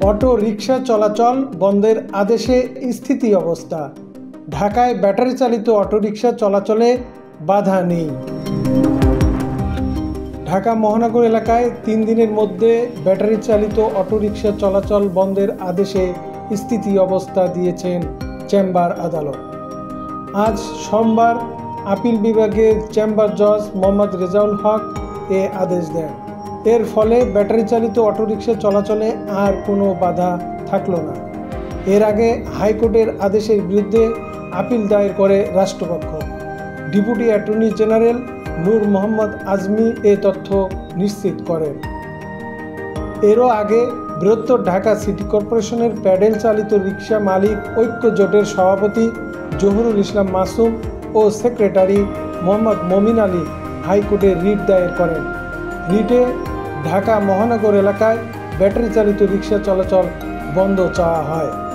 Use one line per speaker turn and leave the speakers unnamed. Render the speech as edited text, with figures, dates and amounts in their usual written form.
Auto rickshaw চলাচল বন্ধের আদেশে স্থিতি অবস্থা। ঢাকায় ব্যাটারি চালিত অটোরিকশা চলাচলে বাধা নেই। ঢাকা মহানগর এলাকায় 3 দিনের মধ্যে ব্যাটারি চালিত অটোরিকশা চলাচল বন্ধের আদেশে স্থিতি অবস্থা দিয়েছেন চেম্বার আদালত। আজ সোমবার আপিল বিভাগের চেম্বার জজ মোহাম্মদ রেজাউল হক এ আদেশ দেন। এর ফলে ব্যাটারি চালিত অটোরিকশা চলাচলে আর কোনো বাধা থাকল না। এর আগে হাইকোর্টের আদেশের বিরুদ্ধে আপিল দায়ের করে রাষ্ট্রপক্ষ। Deputy attorney general Nur Mohammad Azmi এ তথ্য নিশ্চিত করেন। এরও আগে বৃহত্তর ঢাকা সিটি কর্পোরেশনের প্যাডেল চালিত রিকশা মালিক ঐক্য জোটের সভাপতি জহুরুল ইসলাম মাসুম ও সেক্রেটারি মোহাম্মদ মমিন আলী হাইকোর্টে রিট দায়ের করেন। রিটে ঢাকা মহানগর এলাকায় ব্যাটারি চালিত রিকশা চলাচল বন্ধ চাওয়া হয়।